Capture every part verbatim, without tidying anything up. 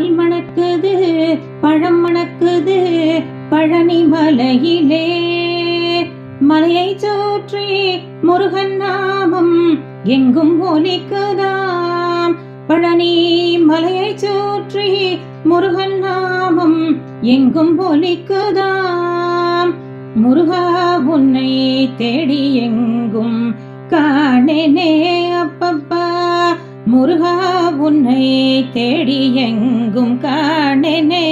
பால் மணக்குது பழம் மணக்குது பழனி மலையிலே. மலையை சுற்றி முருகன் நாமம் எங்கும் ஒலிக்குதாம். பழனி மலையை சுற்றி முருகன் நாமம் எங்கும் ஒலிக்குதாம். முருகா உன்னை தேடி எங்கும் காணேனே அப்பப்பா. முருகா உன்னை தேடி எங்கும் காணேனே.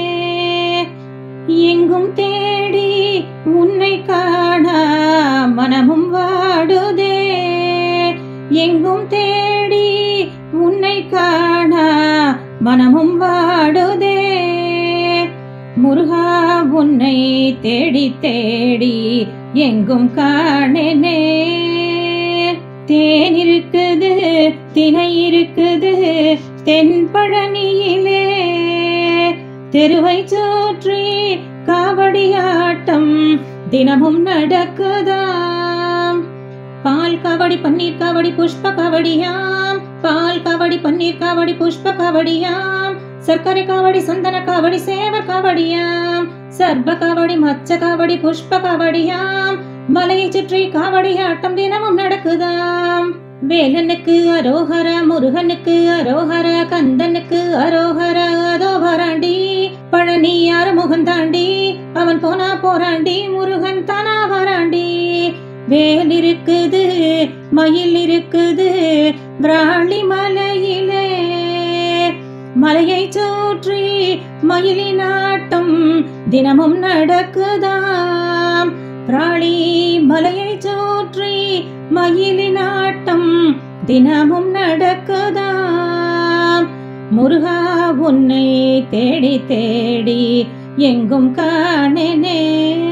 எங்கும் தேடி உன்னை காண மனமும் வாடுதே. எங்கும் தேடி உன்னை காண மனமும் வாடுதே. முருகா உன்னை தேடி தேடி எங்கும் காணேனே. தேன் இருக்குது தினை இருக்குது தென்பழனியிலே. தெருவை சுற்றி காவடியாட்டம் தினமும் நடக்குதாம். பால் காவடி பன்னீர் காவடி புஷ்ப காவடியாம். பால் காவடி பன்னீர் காவடி புஷ்ப காவடியாம். சர்க்கரை காவடி சந்தன காவடி சேவர் காவடியாம். சர்ப காவடி மச்ச காவடி புஷ்ப காவடியாம். மலையை சுற்றி காவடியாட்டம் தினமும் நடக்குதாம். வேலனுக்கு அரோஹர முருகனுக்கு அரோஹர கந்தனுக்கு அரோஹர அதோ வராண்டி. பழனி யார முகந்தாண்டி அவன் போனா போராண்டி முருகன் தானா வராண்டி. வேல் இருக்குது மயில் இருக்குது விராலி மலையிலே. மலையை சுற்றி மயிலின் ஆட்டம் தினமும் நடக்குதாம். விராலி மலையை சுற்றி மயிலின் ஆட்டம் தினமும் நடக்குதாம். முருகா உன்னை தேடி தேடி எங்கும் காணேனே.